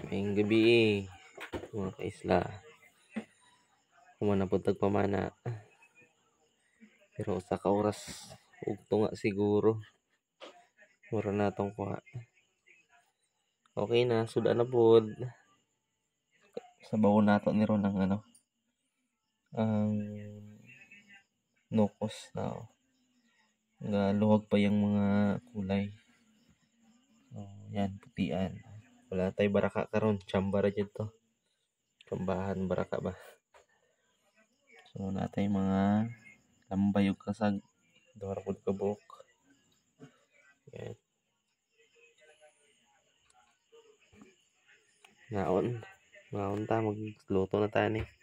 Ngayong gabi mga kaisla. Humana po tagpamana. Pero usa ka oras ug tunga siguro. Mura na tong kuha. Okay na, suda na pod. Sabaw nato ni ron ang ang nukos na luwag pa yung mga kulay. So, yan, putian. Wala tay baraka karon, chamba ra jud to. Chambahan baraka ba. So natay mga lambay ug kasag duha pod ka buok. Yan. Naon ta magluto na ta ni.